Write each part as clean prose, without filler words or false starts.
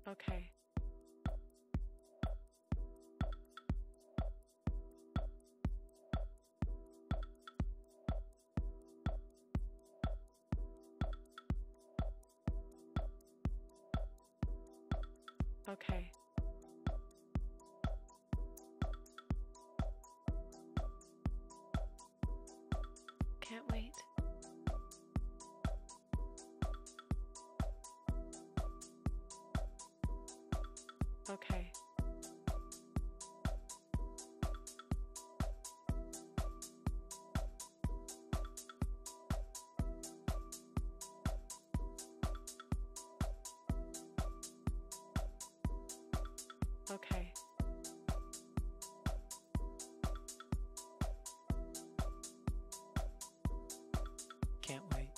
Okay. Okay. Can't wait. Okay. Okay. Can't wait.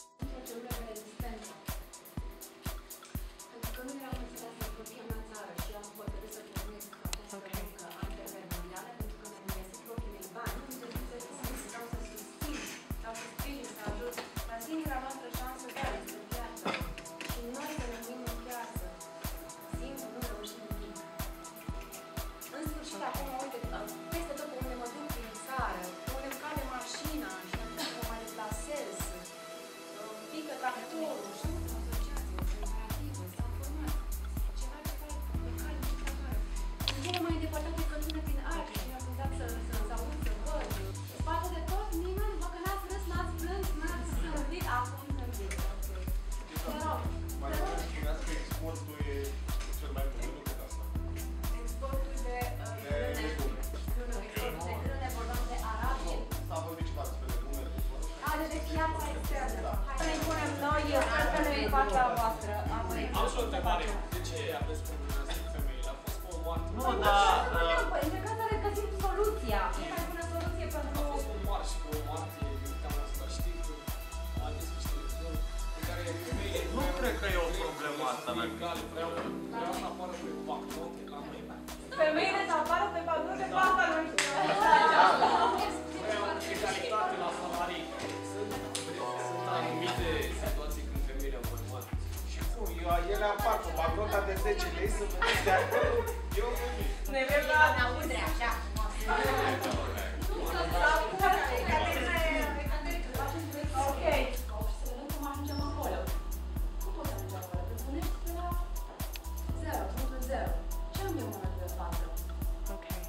Am și o întrebare. De ce aveți combinații femeile? A fost format? Nu, dar... Încercați să regăsim soluția. E mai bună soluție pentru... A fost format și format din cama asta. Știi că am zis niște lucruri în care femeile... Nu cred că e o problemă asta, mai mică. Vreau să apară pe bancnote la mâine. Femeile să apară pe bagnote, pe asta nu știu. Vreau egalitate la salarii. Sunt anumite situații când femeile au format. Și cum? Ele apar cu bancnota de 10 lei să vedeți de acolo. Eu nu. Ne vedem la udre, așa. Ok. Să vedem cum ajungem acolo. Cum poți ajunge acolo? Te punești pe la 0.0. Ce am eu în momentul de față? Okay.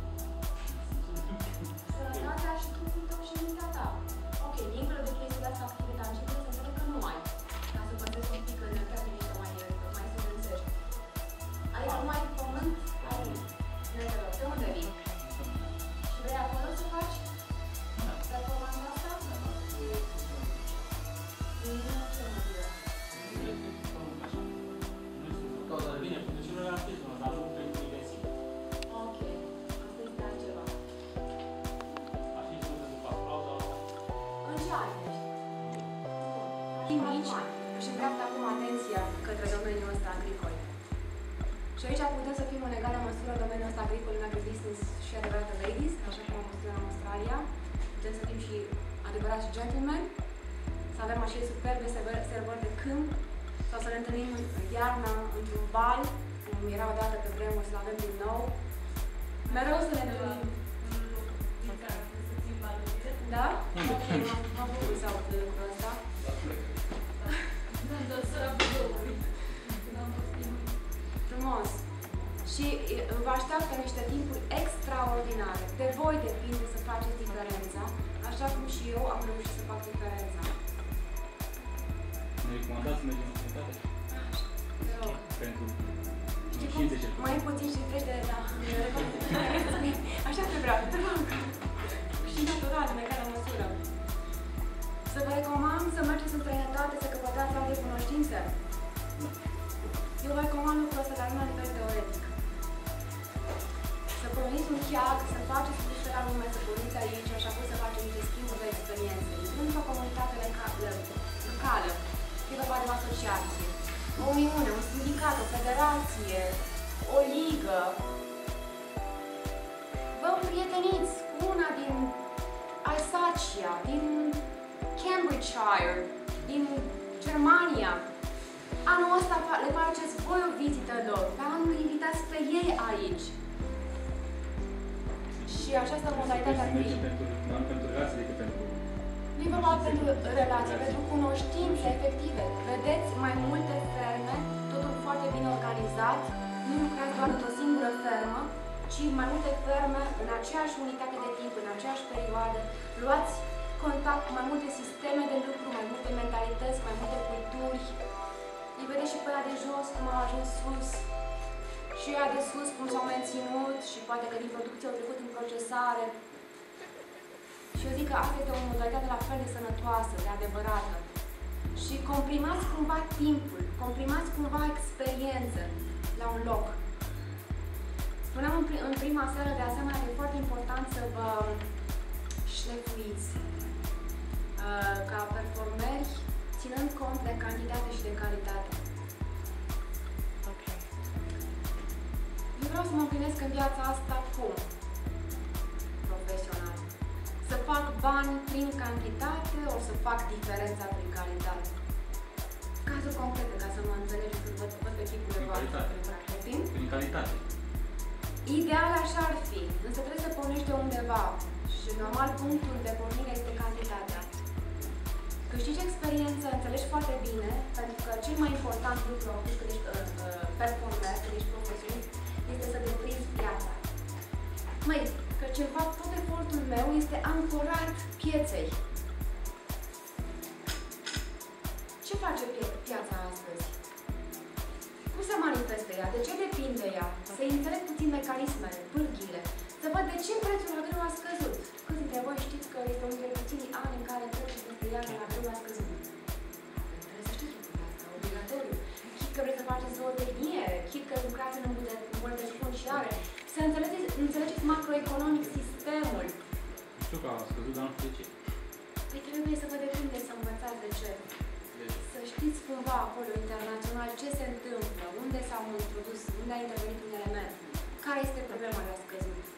Sănătatea și trupul tău și mintea ta. Ok, dincolo de chestiile astea active tangibile, să înțeleg că nu ai. Ca să păstrezi un pic în creativitate mai studențești. Adică nu ai pământ, ai netelor. De unde vii? Și vrei acolo să faci? Performanța asta? Nu ce mă ziua. Ok, asta este altceva. În ce ani ești? Din mici își îndreaptă acum atenția către domeniul ăsta agricol. Și aici putem să fim în egală măsură domeniul ăsta agricol în agribusiness și adevărate ladies, așa cum am văzut în Australia. Putem să fim și adevărați gentlemen, să avem așa superbe servări de câmp, sau să ne întâlnim în iarna într-un bal, cum era odată pe vremuri, să avem din nou. Mereu să ne întâlnim. Da? Ok, mă bucur să aud lucrul ăsta. Frumos. Și vă așteaptă niște timpuri extraordinare. De voi depinde să faceți diferența, așa cum și eu am reușit să fac diferența. Ne recomandați să mergem în sănătate? Te rog. Pentru Știi cum? științe cel puțin. Mai puțin și treci de... Da. Așa te vreau, te rog. Și natural, în egală măsură. Să vă recomand să mergeți în străinătate, să căpătați alte cunoștințe. Eu vă recomand lucrul ăsta, dar nu la nivel teoretic. Să porniți un chiar, să faceți niște la lume, să porniți aici, așa cum să faceți niște schimburi de experiențe. Într-o comunitate locală, fie vorba de o asociație, o uniune, un sindicat, o federație, o ligă. Vă împrieteniți cu una din Alsacia, din Cambridgeshire, din Germania. Anul ăsta le faceți voi o vizită lor. La anul invitați pe ei aici. Și această modalitate ar fi... Pentru relații decât pentru... Nu e vorba pentru relații, pentru cunoștințe efective. Vedeți mai multe ferme, totul foarte bine organizat. Nu lucrați doar într-o singură fermă, ci mai multe ferme în aceeași unitate de timp, în aceeași perioadă. Luați contact cu mai multe sisteme de lucru, mai multe mentalități, mai multe culturi. Îi vedeți și pe ăia de jos cum au ajuns sus. Și ăia de sus cum s-au menținut și poate că din producție au trecut în procesare. Și eu zic că asta este o modalitate la fel de sănătoasă, de adevărată. Și comprimați cumva timpul, comprimați cumva experiență la un loc. Spuneam în prima seară, de asemenea, că e foarte important să vă șlefuiți ca performeri, ținând cont de cantitate și de calitate. Okay. Eu vreau să mă împlinesc în viața asta cum? Profesional. Să fac bani prin cantitate, o să fac diferența prin calitate. Cazuri concrete, ca să mă înțelegeți, să văd pe chipurile voastre. Prin calitate. Ideal așa ar fi, însă trebuie să pornești de undeva și normal punctul de pornire este cantitatea. Câștigi experiență, înțelegi foarte bine, pentru că cel mai important lucru atunci când ești performer, când ești profesionist, este să deprinzi piața. Măi, că ceva, tot efortul meu este ancorat pieței. Ce face piața astăzi? Cum se manifestă ea? De ce depinde ea? Să înțeleg puțin mecanismele, pârghile, să văd de ce prețul la grâu a scăzut. Câți dintre voi știți că este unul dintre puținii ani în care prețul de iarnă la grâu a scăzut? Trebuie să știți lucrul asta, obligatoriu. Chit că vreți să faceți zootehnie, chit că lucrați în îmbunătățiri funciare, să înțelegeți macroeconomic sistemul. Știu că a scăzut, dar nu știu de ce. Păi trebuie să vă depinde să învățați de ce. Să știți cumva acolo internațional ce se întâmplă, unde s-au introdus, unde a intervenit un element, care este problema de a scăzut.